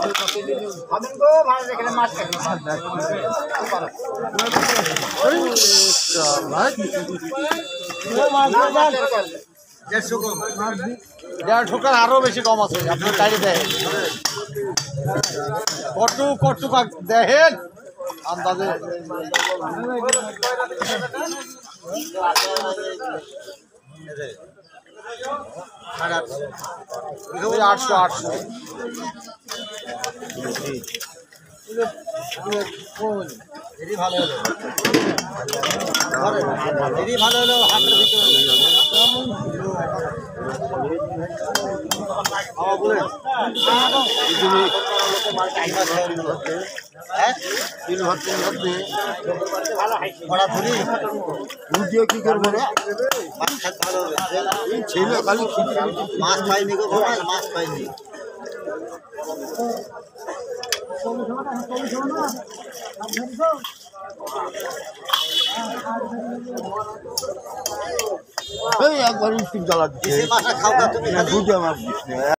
ঢোকার আরো বেশি কম আছে আপনার চাইলে দেয় কটু দেখেন আন্দাজে আটশো ভালো হলো হাতের ভিতরে কি করবো ছিল খালি মাছ পাইনি গো মাছ পাইনি একবার স্টিক জ্বালা দিচ্ছে খাওয়া তুমি